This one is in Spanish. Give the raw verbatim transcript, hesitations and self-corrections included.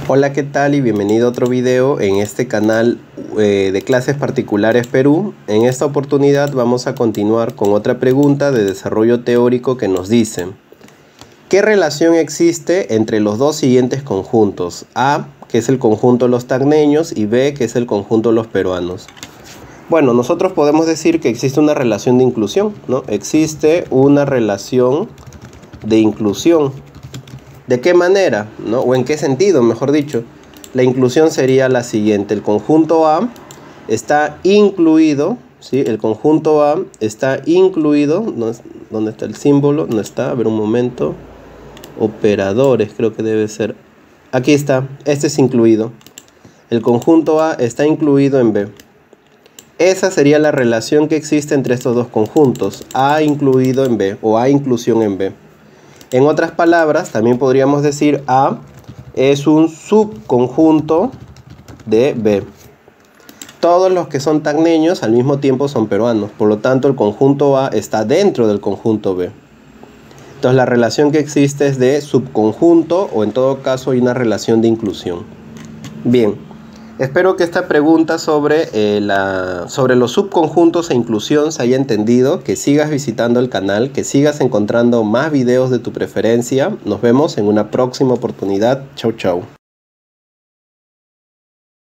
Hola, ¿qué tal? Y bienvenido a otro video en este canal eh, de Clases Particulares Perú. En esta oportunidad vamos a continuar con otra pregunta de desarrollo teórico que nos dice: ¿qué relación existe entre los dos siguientes conjuntos? A, que es el conjunto de los tacneños, y B, que es el conjunto de los peruanos. Bueno, nosotros podemos decir que existe una relación de inclusión, ¿no? Existe una relación de inclusión. ¿De qué manera, ¿no? O en qué sentido, mejor dicho? La inclusión sería la siguiente: el conjunto A está incluido, ¿sí? El conjunto A está incluido, ¿no? ¿Dónde está el símbolo? No está, a ver un momento. Operadores, creo que debe ser. Aquí está, este es incluido. El conjunto A está incluido en B. Esa sería la relación que existe entre estos dos conjuntos, A incluido en B o A inclusión en B. En otras palabras, también podríamos decir A es un subconjunto de B. Todos los que son tacneños al mismo tiempo son peruanos, por lo tanto el conjunto A está dentro del conjunto B. Entonces la relación que existe es de subconjunto, o en todo caso hay una relación de inclusión. Bien, espero que esta pregunta sobre, eh, la, sobre los subconjuntos e inclusión se haya entendido, que sigas visitando el canal, que sigas encontrando más videos de tu preferencia. Nos vemos en una próxima oportunidad. Chau, chau.